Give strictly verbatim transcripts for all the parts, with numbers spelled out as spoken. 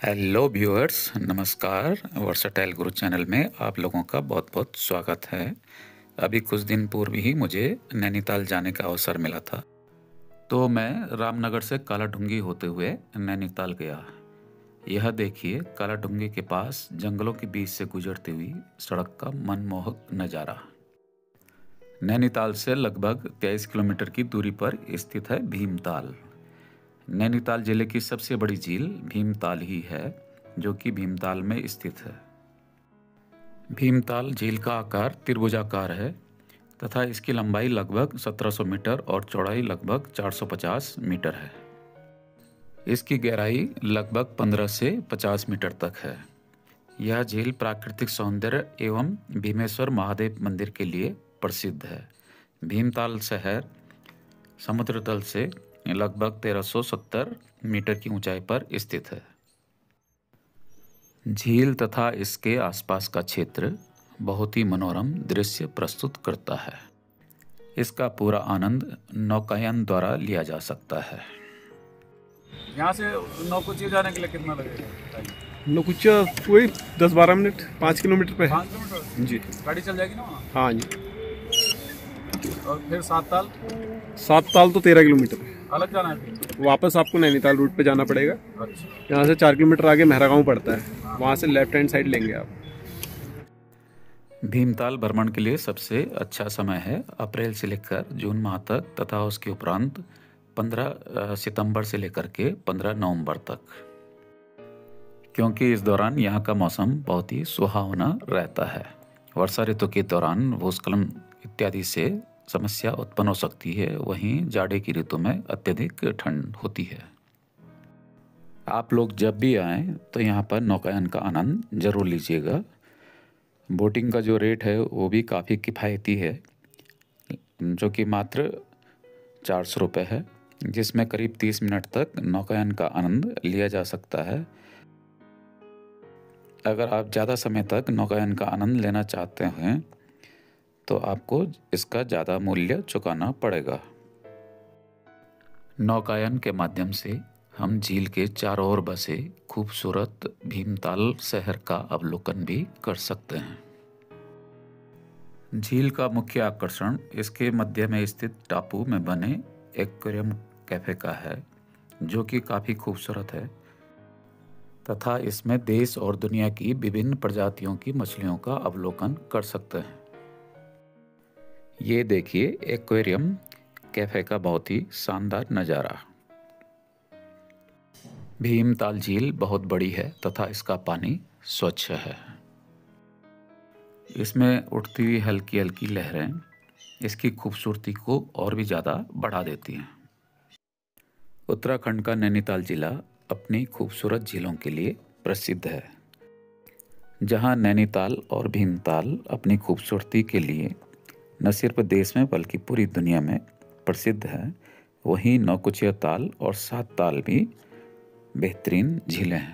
Hello viewers, नमस्कार। Versatile Guru channel में आप लोगों का बहुत बहुत स्वागत है। अभी कुछ दिन पूर्व ही मुझे नैनीताल जाने का अवसर मिला था, तो मैं रामनगर से कालाढूंगी होते हुए नैनीताल गया। यह देखिए, कालाढूंगी के पास जंगलों के बीच से गुजरती हुई सड़क का मनमोहक नज़ारा। नैनीताल से लगभग तेईस किलोमीटर की दूरी पर स्थित है भीमताल। नैनीताल जिले की सबसे बड़ी झील भीमताल ही है, जो कि भीमताल में स्थित है। भीमताल झील का आकार त्रिभुजाकार है तथा इसकी लंबाई लगभग सत्रह सौ मीटर और चौड़ाई लगभग चार सौ पचास मीटर है। इसकी गहराई लगभग पंद्रह से पचास मीटर तक है। यह झील प्राकृतिक सौंदर्य एवं भीमेश्वर महादेव मंदिर के लिए प्रसिद्ध है। भीमताल शहर समुद्र तल से लगभग तेरह सौ सत्तर मीटर की ऊंचाई पर स्थित है। झील तथा इसके आसपास का क्षेत्र बहुत ही मनोरम दृश्य प्रस्तुत करता है। इसका पूरा आनंद नौकायन द्वारा लिया जा सकता है। यहाँ से नौकुचिया जाने के लिए कितना लगेगा? नौकुचिया वही दस बारह मिनट, पाँच किलोमीटर पे है। पाँच किलोमीटर जी, गाड़ी चल जाएगी ना वहाँ? हाँ जी। और फिर सात ताल सात ताल तो तेरह किलोमीटर है। अलग जाना है फिर? वापस आपको नैनीताल रूट पे जाना पड़ेगा। अच्छा। यहाँ से चार किलोमीटर आगे मेहरागांव पड़ता है, वहाँ से लेफ्ट हैंड साइड लेंगे आप। भीमताल भ्रमण के लिए सबसे अच्छा समय है अप्रैल से लेकर जून माह तक तथा उसके उपरांत पंद्रह सितंबर से लेकर के पंद्रह नवंबर तक, क्योंकि इस दौरान यहाँ का मौसम बहुत ही सुहावना रहता है। वर्षा ऋतु के दौरान भूस्खलन इत्यादि से समस्या उत्पन्न हो सकती है, वहीं जाड़े की ऋतु में अत्यधिक ठंड होती है। आप लोग जब भी आएँ तो यहाँ पर नौकायन का आनंद जरूर लीजिएगा। बोटिंग का जो रेट है वो भी काफ़ी किफ़ायती है, जो कि मात्र चार सौ रुपये है, जिसमें करीब तीस मिनट तक नौकायन का आनंद लिया जा सकता है। अगर आप ज़्यादा समय तक नौकायन का आनंद लेना चाहते हैं तो आपको इसका ज़्यादा मूल्य चुकाना पड़ेगा। नौकायन के माध्यम से हम झील के चारों ओर बसे खूबसूरत भीमताल शहर का अवलोकन भी कर सकते हैं। झील का मुख्य आकर्षण इसके मध्य में स्थित टापू में बने एक्वेरियम कैफे का है, जो कि काफ़ी खूबसूरत है तथा इसमें देश और दुनिया की विभिन्न प्रजातियों की मछलियों का अवलोकन कर सकते हैं। ये देखिए एक्वेरियम कैफे का बहुत ही शानदार नज़ारा। भीमताल झील बहुत बड़ी है तथा इसका पानी स्वच्छ है। इसमें उठती हुई हल्की हल्की लहरें इसकी खूबसूरती को और भी ज़्यादा बढ़ा देती हैं। उत्तराखंड का नैनीताल जिला अपनी खूबसूरत झीलों के लिए प्रसिद्ध है। जहां नैनीताल और भीमताल अपनी खूबसूरती के लिए न सिर्फ देश में बल्कि पूरी दुनिया में प्रसिद्ध है, वहीं नौकुचिया ताल और सात ताल भी बेहतरीन झीलें हैं।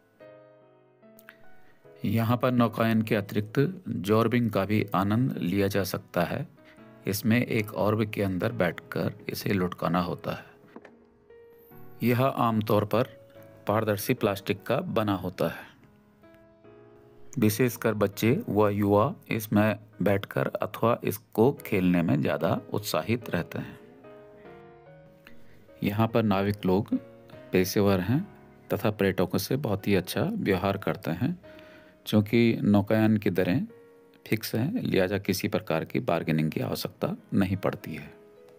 यहाँ पर नौकायन के अतिरिक्त जॉर्बिंग का भी आनंद लिया जा सकता है। इसमें एक ऑर्ब के अंदर बैठकर इसे लुढ़काना होता है। यह आमतौर पर पारदर्शी प्लास्टिक का बना होता है। विशेषकर बच्चे व युवा इसमें बैठकर अथवा इसको खेलने में ज़्यादा उत्साहित रहते हैं। यहाँ पर नाविक लोग पेशेवर हैं तथा पर्यटकों से बहुत ही अच्छा व्यवहार करते हैं, क्योंकि नौकायन की दरें फिक्स हैं, लिहाजा किसी प्रकार की बार्गेनिंग की आवश्यकता नहीं पड़ती है।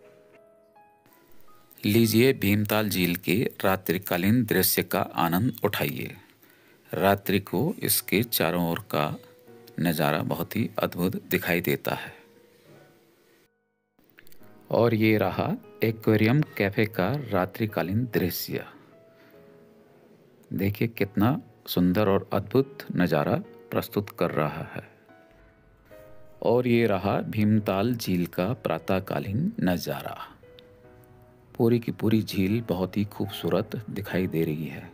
लीजिए भीमताल झील के रात्रिकालीन दृश्य का आनंद उठाइए। रात्रि को इसके चारों ओर का नज़ारा बहुत ही अद्भुत दिखाई देता है। और ये रहा एक्वेरियम कैफे का रात्रिकालीन दृश्य। देखिए कितना सुंदर और अद्भुत नज़ारा प्रस्तुत कर रहा है। और ये रहा भीमताल झील का प्रातःकालीन नज़ारा। पूरी की पूरी झील बहुत ही खूबसूरत दिखाई दे रही है।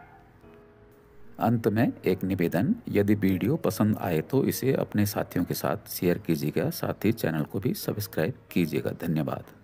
अंत में एक निवेदन, यदि वीडियो पसंद आए तो इसे अपने साथियों के साथ शेयर कीजिएगा, साथ ही चैनल को भी सब्सक्राइब कीजिएगा। धन्यवाद।